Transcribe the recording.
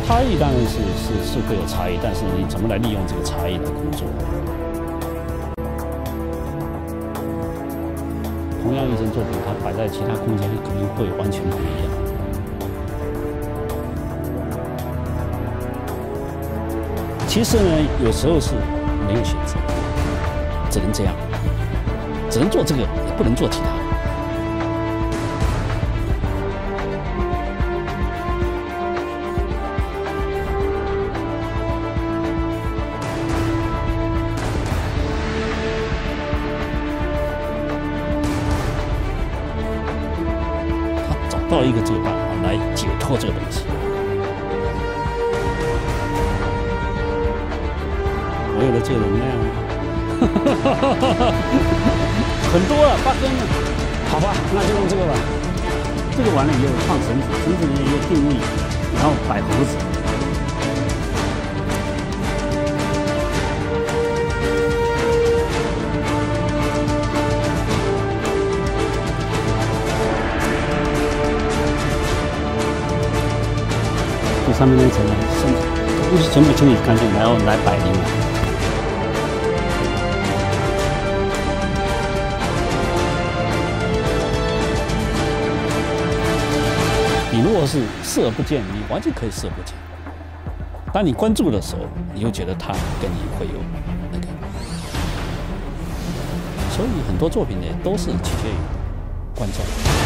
差异当然是会有差异，但是你怎么来利用这个差异来工作？同样一件作品，它摆在其他空间可能会完全不一样。其实呢，有时候是没有选择，只能这样，只能做这个，也不能做其他的。他找到一个这个办法来解脱这个东西。我有了这个能量，很多了，8根了，好吧，那就用这个吧。这个完了以后放绳子，绳子呢有定位，然后摆猴子。这上面那一层呢，东西全部清理干净，然后来摆灵感。你如果是视而不见，你完全可以视而不见。当你关注的时候，你又觉得它跟你会有那个。所以很多作品呢，都是取决于观众。